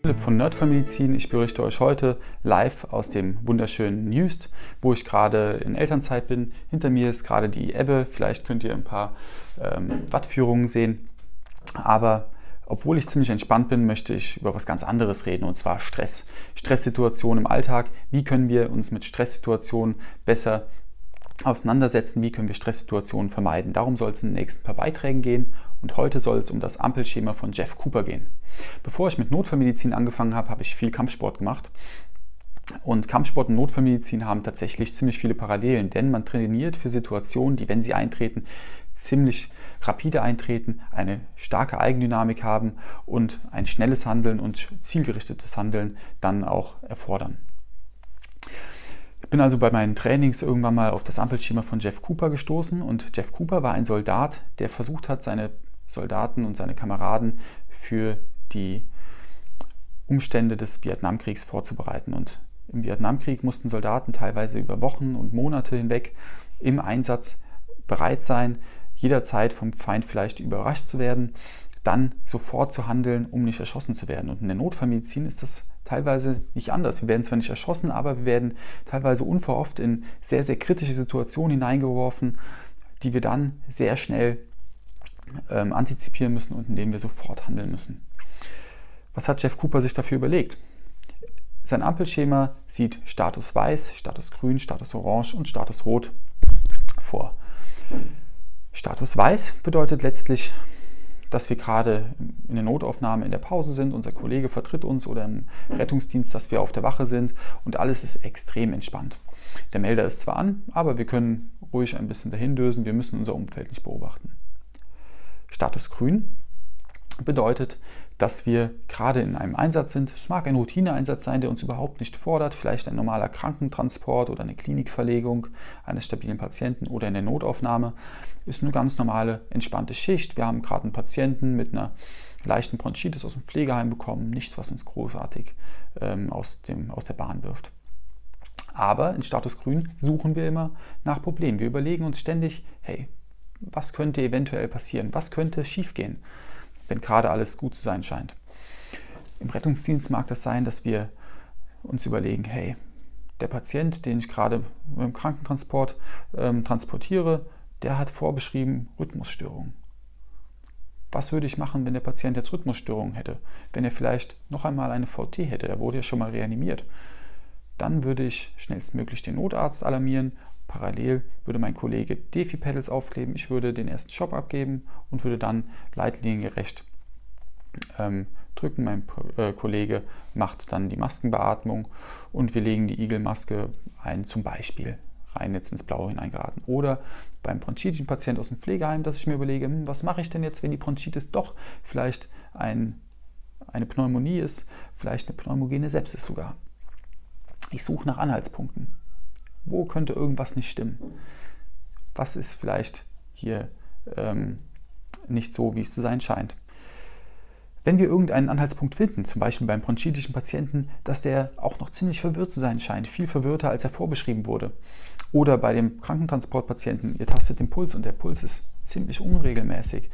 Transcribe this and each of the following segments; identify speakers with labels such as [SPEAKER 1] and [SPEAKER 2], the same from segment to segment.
[SPEAKER 1] Philipp von Nerd4Medizin. Ich berichte euch heute live aus dem wunderschönen Nüst, wo ich gerade in Elternzeit bin. Hinter mir ist gerade die Ebbe. Vielleicht könnt ihr ein paar Wattführungen sehen. Aber obwohl ich ziemlich entspannt bin, möchte ich über was ganz anderes reden, und zwar Stress. Stresssituationen im Alltag. Wie können wir uns mit Stresssituationen besser auseinandersetzen? Wie können wir Stresssituationen vermeiden? Darum soll es in den nächsten paar Beiträgen gehen. Und heute soll es um das Ampelschema von Jeff Cooper gehen. Bevor ich mit Notfallmedizin angefangen habe, habe ich viel Kampfsport gemacht. Und Kampfsport und Notfallmedizin haben tatsächlich ziemlich viele Parallelen, denn man trainiert für Situationen, die, wenn sie eintreten, ziemlich rapide eintreten, eine starke Eigendynamik haben und ein schnelles Handeln und zielgerichtetes Handeln dann auch erfordern. Ich bin also bei meinen Trainings irgendwann mal auf das Ampelschema von Jeff Cooper gestoßen, und Jeff Cooper war ein Soldat, der versucht hat, seine Soldaten und seine Kameraden für die Umstände des Vietnamkriegs vorzubereiten. Und im Vietnamkrieg mussten Soldaten teilweise über Wochen und Monate hinweg im Einsatz bereit sein, jederzeit vom Feind vielleicht überrascht zu werden, dann sofort zu handeln, um nicht erschossen zu werden. Und in der Notfallmedizin ist das teilweise nicht anders. Wir werden zwar nicht erschossen, aber wir werden teilweise unverhofft in sehr, sehr kritische Situationen hineingeworfen, die wir dann sehr schnell antizipieren müssen und in denen wir sofort handeln müssen. Was hat Jeff Cooper sich dafür überlegt? Sein Ampelschema sieht Status Weiß, Status Grün, Status Orange und Status Rot vor. Status Weiß bedeutet letztlich, dass wir gerade in der Notaufnahme in der Pause sind, unser Kollege vertritt uns, oder im Rettungsdienst, dass wir auf der Wache sind und alles ist extrem entspannt. Der Melder ist zwar an, aber wir können ruhig ein bisschen dahin dösen, wir müssen unser Umfeld nicht beobachten. Status Grün bedeutet, dass wir gerade in einem Einsatz sind. Es mag ein Routineeinsatz sein, der uns überhaupt nicht fordert, vielleicht ein normaler Krankentransport oder eine Klinikverlegung eines stabilen Patienten oder in der Notaufnahme. Ist eine ganz normale, entspannte Schicht. Wir haben gerade einen Patienten mit einer leichten Bronchitis aus dem Pflegeheim bekommen. Nichts, was uns großartig aus der Bahn wirft. Aber in Status Grün suchen wir immer nach Problemen. Wir überlegen uns ständig, hey, was könnte eventuell passieren? Was könnte schiefgehen, wenn gerade alles gut zu sein scheint? Im Rettungsdienst mag das sein, dass wir uns überlegen, hey, der Patient, den ich gerade im Krankentransport transportiere, der hat vorbeschrieben Rhythmusstörungen. Was würde ich machen, wenn der Patient jetzt Rhythmusstörungen hätte? Wenn er vielleicht noch einmal eine VT hätte, er wurde ja schon mal reanimiert. Dann würde ich schnellstmöglich den Notarzt alarmieren. Parallel würde mein Kollege Defi-Pedals aufkleben, ich würde den ersten Schock abgeben und würde dann leitliniengerecht drücken. Mein Kollege macht dann die Maskenbeatmung und wir legen die Igelmaske ein, zum Beispiel rein jetzt ins Blaue hineingeraten. Oder beim bronchitischen Patienten aus dem Pflegeheim, dass ich mir überlege, was mache ich denn jetzt, wenn die Bronchitis doch vielleicht eine Pneumonie ist, vielleicht eine pneumogene Sepsis sogar. Ich suche nach Anhaltspunkten. Wo könnte irgendwas nicht stimmen? Was ist vielleicht hier nicht so, wie es zu sein scheint? Wenn wir irgendeinen Anhaltspunkt finden, zum Beispiel beim bronchitischen Patienten, dass der auch noch ziemlich verwirrt zu sein scheint, viel verwirrter, als er vorbeschrieben wurde. Oder bei dem Krankentransportpatienten, ihr tastet den Puls und der Puls ist ziemlich unregelmäßig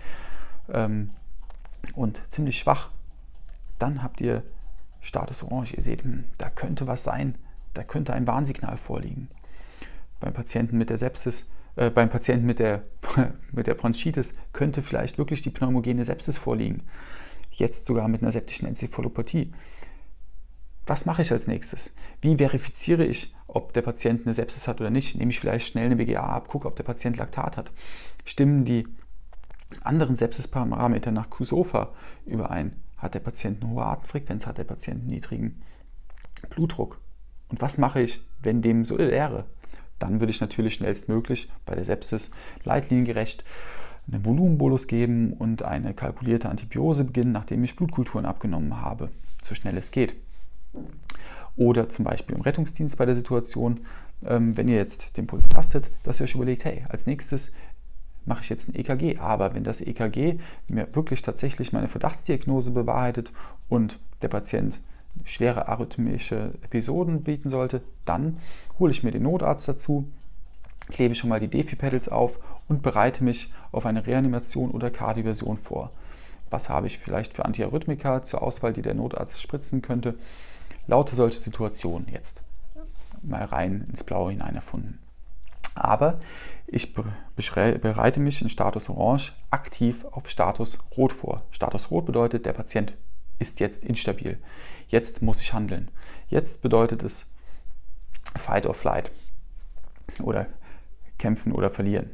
[SPEAKER 1] und ziemlich schwach, dann habt ihr Status Orange. Ihr seht, da könnte was sein, da könnte ein Warnsignal vorliegen. Beim Patienten mit der Sepsis, beim Patienten mit der Bronchitis könnte vielleicht wirklich die pneumogene Sepsis vorliegen. Jetzt sogar mit einer septischen Enzephalopathie. Was mache ich als nächstes? Wie verifiziere ich, ob der Patient eine Sepsis hat oder nicht? Nehme ich vielleicht schnell eine BGA ab, gucke, ob der Patient Laktat hat. Stimmen die anderen Sepsisparameter nach QSOFA überein? Hat der Patient eine hohe Atemfrequenz? Hat der Patient einen niedrigen Blutdruck? Und was mache ich, wenn dem so wäre? Dann würde ich natürlich schnellstmöglich bei der Sepsis leitliniengerecht einen Volumenbolus geben und eine kalkulierte Antibiose beginnen, nachdem ich Blutkulturen abgenommen habe, so schnell es geht. Oder zum Beispiel im Rettungsdienst bei der Situation, wenn ihr jetzt den Puls tastet, dass ihr euch überlegt, hey, als nächstes mache ich jetzt ein EKG. Aber wenn das EKG mir wirklich tatsächlich meine Verdachtsdiagnose bewahrheitet und der Patient schwere arrhythmische Episoden bieten sollte, dann hole ich mir den Notarzt dazu, klebe schon mal die Defi-Pedals auf und bereite mich auf eine Reanimation oder Kardioversion vor. Was habe ich vielleicht für Antiarrhythmika zur Auswahl, die der Notarzt spritzen könnte? Lauter solche Situationen jetzt mal rein ins Blaue hinein erfunden. Aber ich bereite mich in Status Orange aktiv auf Status Rot vor. Status Rot bedeutet, der Patient ist jetzt instabil. Jetzt muss ich handeln. Jetzt bedeutet es Fight or Flight oder kämpfen oder verlieren.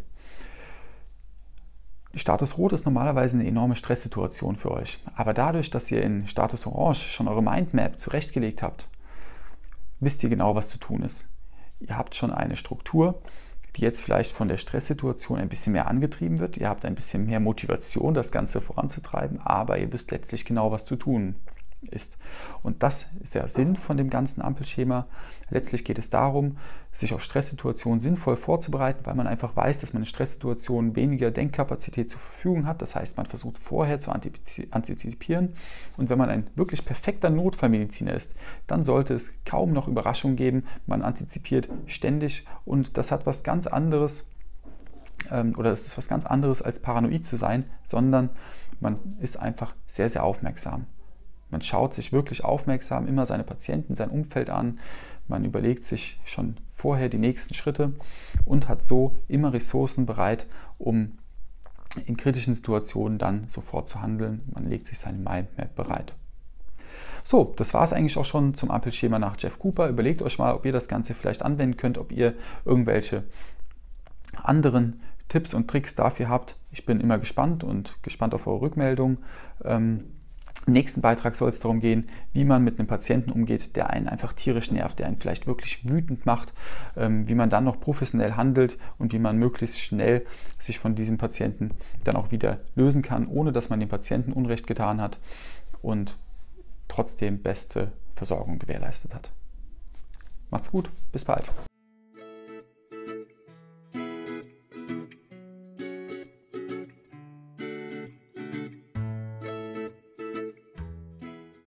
[SPEAKER 1] Status Rot ist normalerweise eine enorme Stresssituation für euch. Aber dadurch, dass ihr in Status Orange schon eure Mindmap zurechtgelegt habt, wisst ihr genau, was zu tun ist. Ihr habt schon eine Struktur, die jetzt vielleicht von der Stresssituation ein bisschen mehr angetrieben wird. Ihr habt ein bisschen mehr Motivation, das Ganze voranzutreiben, aber ihr wisst letztlich genau, was zu tun ist. Und das ist der Sinn von dem ganzen Ampelschema. Letztlich geht es darum, sich auf Stresssituationen sinnvoll vorzubereiten, weil man einfach weiß, dass man in Stresssituationen weniger Denkkapazität zur Verfügung hat. Das heißt, man versucht vorher zu antizipieren. Und wenn man ein wirklich perfekter Notfallmediziner ist, dann sollte es kaum noch Überraschungen geben. Man antizipiert ständig und das hat was ganz anderes, oder es ist was ganz anderes als paranoid zu sein, sondern man ist einfach sehr, sehr aufmerksam. Man schaut sich wirklich aufmerksam immer seine Patienten, sein Umfeld an. Man überlegt sich schon vorher die nächsten Schritte und hat so immer Ressourcen bereit, um in kritischen Situationen dann sofort zu handeln. Man legt sich seine Mindmap bereit. So, das war es eigentlich auch schon zum Ampelschema nach Jeff Cooper. Überlegt euch mal, ob ihr das Ganze vielleicht anwenden könnt, ob ihr irgendwelche anderen Tipps und Tricks dafür habt. Ich bin immer gespannt auf eure Rückmeldung. Im nächsten Beitrag soll es darum gehen, wie man mit einem Patienten umgeht, der einen einfach tierisch nervt, der einen vielleicht wirklich wütend macht, wie man dann noch professionell handelt und wie man möglichst schnell sich von diesem Patienten dann auch wieder lösen kann, ohne dass man dem Patienten Unrecht getan hat und trotzdem beste Versorgung gewährleistet hat. Macht's gut, bis bald.